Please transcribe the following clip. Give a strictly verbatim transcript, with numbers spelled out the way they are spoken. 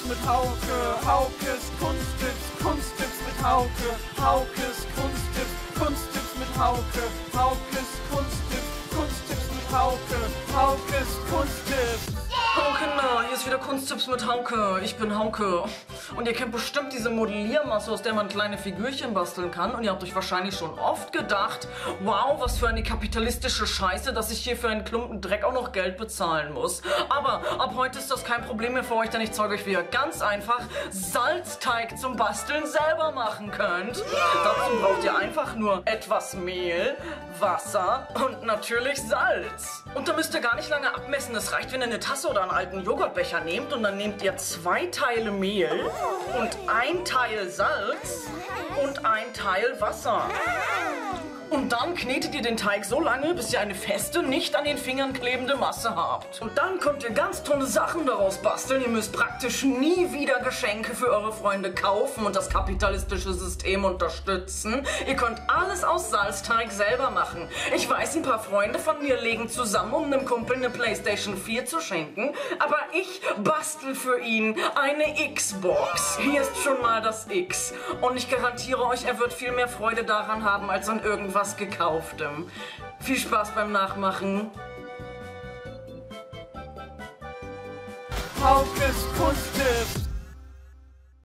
mit Hauke, Haukes Kunsttipps, Kunsttipps mit Hauke, Haukes Kunsttipps, Kunsttipps mit Hauke, Haukes Kunsttipps, Kunsttipps mit Hauke, Haukes Kunsttipps. Hallo Kinder, hier ist wieder Kunsttipps mit Hauke. Ich bin Hauke. Und ihr kennt bestimmt diese Modelliermasse, aus der man kleine Figürchen basteln kann. Und ihr habt euch wahrscheinlich schon oft gedacht, wow, was für eine kapitalistische Scheiße, dass ich hier für einen Klumpen Dreck auch noch Geld bezahlen muss. Aber ab heute ist das kein Problem mehr für euch, denn ich zeige euch, wie ihr ganz einfach Salzteig zum Basteln selber machen könnt. Dazu braucht ihr einfach nur etwas Mehl, Wasser und natürlich Salz. Und da müsst ihr gar nicht lange abmessen. Es reicht, wenn ihr eine Tasse oder einen alten Joghurtbecher nehmt und dann nehmt ihr zwei Teile Mehl und ein Teil Salz und ein Teil Wasser. Und dann knetet ihr den Teig so lange, bis ihr eine feste, nicht an den Fingern klebende Masse habt. Und dann könnt ihr ganz tolle Sachen daraus basteln. Ihr müsst praktisch nie wieder Geschenke für eure Freunde kaufen und das kapitalistische System unterstützen. Ihr könnt alles aus Salzteig selber machen. Ich weiß, ein paar Freunde von mir legen zusammen, um einem Kumpel eine PlayStation vier zu schenken. Aber ich bastel für ihn eine Xbox. Hier ist schon mal das X. Und ich garantiere euch, er wird viel mehr Freude daran haben, als an irgendwas was Gekauftem. Viel Spaß beim Nachmachen. Haukes Kunsttipps.